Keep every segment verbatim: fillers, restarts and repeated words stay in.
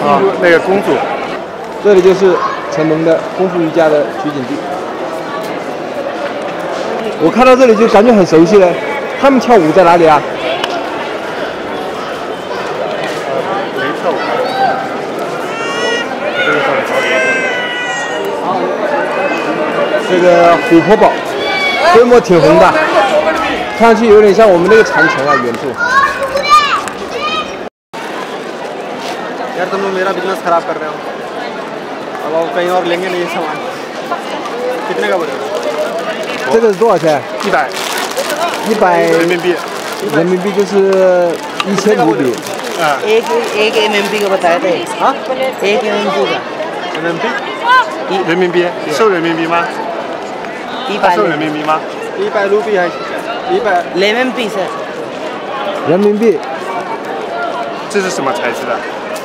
公主那个公主。这里就是成龙的功夫瑜伽的取景地。我看到这里就感觉很熟悉了，他们跳舞在哪里啊？ 没跳舞。 这个琥珀堡规模挺宏大，看上去有点像我们那个长城啊，远处。 यार तुम लोग मेरा बिजनेस खराब कर रहे हो। अब आप कहीं और लेंगे नहीं सामान। कितने का पड़ेगा? 这个是多少钱？ 一百。 一百人民币。 人民币就是一千卢比。 啊。 एक एक एम एम पी का बताया था। हाँ? एक एम एम पी का。 人民币？人民币？收人民币吗？ 一百。 收人民币吗？一百卢比还是？一百。 人民币是。 人民币。 这是什么材质的？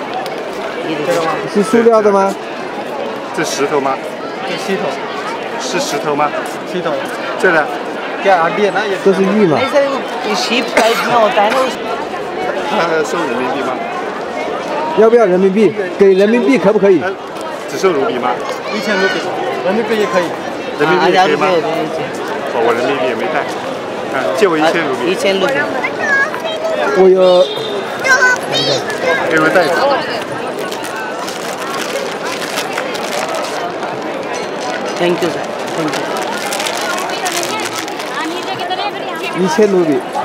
是塑料的吗？ 这石头吗？ 这石头。是石头吗？石头。这呢？ 这是玉吗？ नहीं सर ये शीप टाइप में होता है ना। 他收人民币吗？ 要不要人民币？给人民币可不可以？ 只收卢比吗？一千卢比，人民币也可以。人民币可以吗？哦，我人民币也没带。啊，借我一千卢比。 一千卢比。 我有。 给我袋子。 thank you sir thank you 一千卢比。